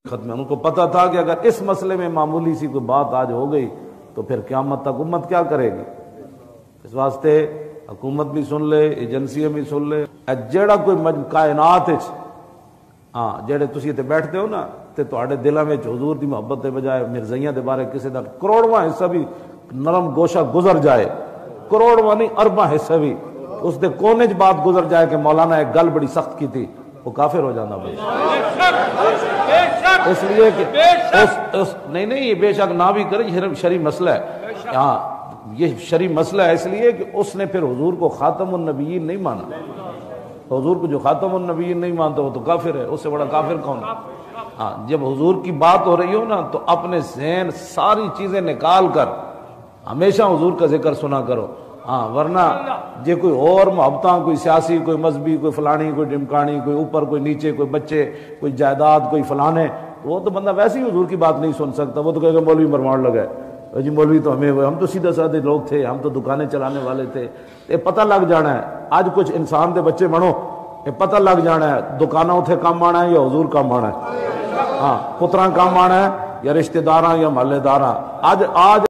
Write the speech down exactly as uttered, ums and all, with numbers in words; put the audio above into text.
ختم ہے۔ ان کو پتہ تھا کہ اگر اس مسئلے میں معمولی سی کوئی بات آج ہو گئی تو پھر قیامت تک امت کیا کرے گی۔ اس واسطے حکومت بھی سن لے، ایجنسیاں بھی سن لے، جیڑا کوئی کائنات وچ ہاں جڑے تسی تے بیٹھتے ہو نا تے تواڈے دلاں وچ حضور دی محبت دے بجائے مرزائیاں دے بارے کسی دا کروڑواں حصہ بھی نرم گوشہ گزر جائے، کروڑواں نہیں ارباں حصہ بھی اس دے کونے چ بات گزر جائے کہ مولانا ایک گل بڑی سخت کی تھی، وہ کافر ہو جانا بھائی۔ اس لیے کہ اس, اس نہیں نہیں یہ بے شک نہ بھی کرے، یہ شرعی مسئلہ ہے، ہاں یہ شرعی مسئلہ ہے، اس لیے کہ اس نے پھر حضور کو خاتم النبیین نہیں مانا۔ حضور کو جو خاتم النبیین نہیں مانتا وہ تو کافر ہے، اس سے بڑا کافر کون ہے؟ ہاں جب حضور کی بات ہو رہی ہو نا تو اپنے ذہن ساری چیزیں نکال کر ہمیشہ حضور کا ذکر سنا کرو، ہاں ورنہ جے کوئی اور محبتاں، کوئی سیاسی، کوئی مذہبی، کوئی فلانی، کوئی ڈمکانی، کوئی اوپر کوئی نیچے، کوئی بچے، کوئی جائیداد، کوئی فلانے، وہ تو بندہ ویسے ہی حضور کی بات نہیں سن سکتا، وہ تو کہے گا مولوی مرمان لگا ہے، جی مولوی تو ہمیں ہوئے، ہم تو سیدھے سادھے لوگ تھے، ہم تو دکانیں چلانے والے تھے۔ یہ پتہ لگ جانا ہے آج کچھ انسان دے بچے بنو، یہ پتہ لگ جانا ہے دکانوں اتھے کام آنا ہے یا حضور کام آنا ہے، ہاں پتراں کام آنا ہے یا رشتہ داراں یا محلے داراں۔ آج آج